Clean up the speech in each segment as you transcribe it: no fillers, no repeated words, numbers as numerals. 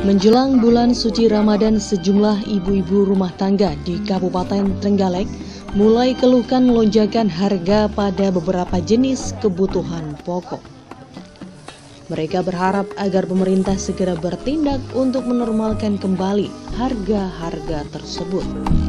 Menjelang bulan suci Ramadan, sejumlah ibu-ibu rumah tangga di Kabupaten Trenggalek mulai keluhkan lonjakan harga pada beberapa jenis kebutuhan pokok. Mereka berharap agar pemerintah segera bertindak untuk menormalkan kembali harga-harga tersebut.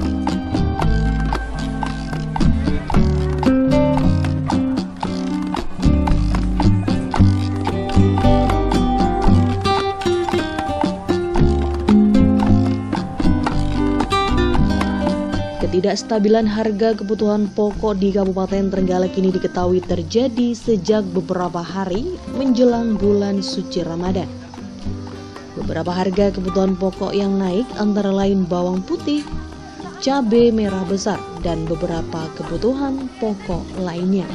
Ketidakstabilan harga kebutuhan pokok di Kabupaten Trenggalek ini diketahui terjadi sejak beberapa hari menjelang bulan suci Ramadan. Beberapa harga kebutuhan pokok yang naik antara lain bawang putih, cabai merah besar, dan beberapa kebutuhan pokok lainnya.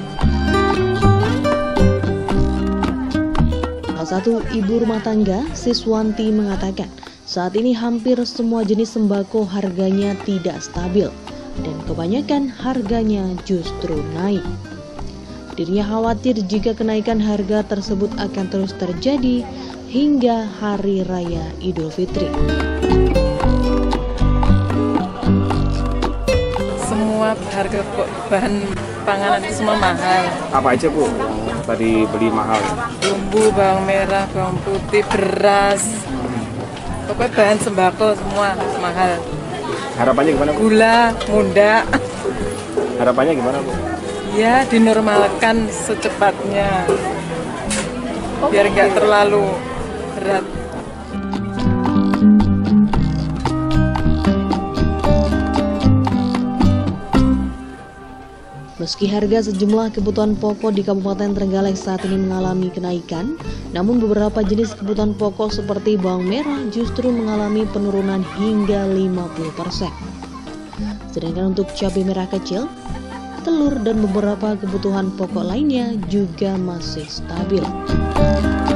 Salah satu ibu rumah tangga, Siswanti, mengatakan saat ini hampir semua jenis sembako harganya tidak stabil dan kebanyakan harganya justru naik. Dirinya khawatir jika kenaikan harga tersebut akan terus terjadi hingga Hari Raya Idul Fitri. Semua harga bahan panganan itu semua mahal. Apa aja Bu tadi beli mahal? Bumbu, bawang merah, bawang putih, beras. Pokoknya bahan sembako semua mahal. Harapannya gimana Bu? Gula, munda. Harapannya gimana Bu? Ya dinormalkan secepatnya. Biar nggak terlalu berat. Meski harga sejumlah kebutuhan pokok di Kabupaten Trenggalek saat ini mengalami kenaikan, namun beberapa jenis kebutuhan pokok seperti bawang merah justru mengalami penurunan hingga 50%. Sedangkan untuk cabai merah kecil, telur, dan beberapa kebutuhan pokok lainnya juga masih stabil.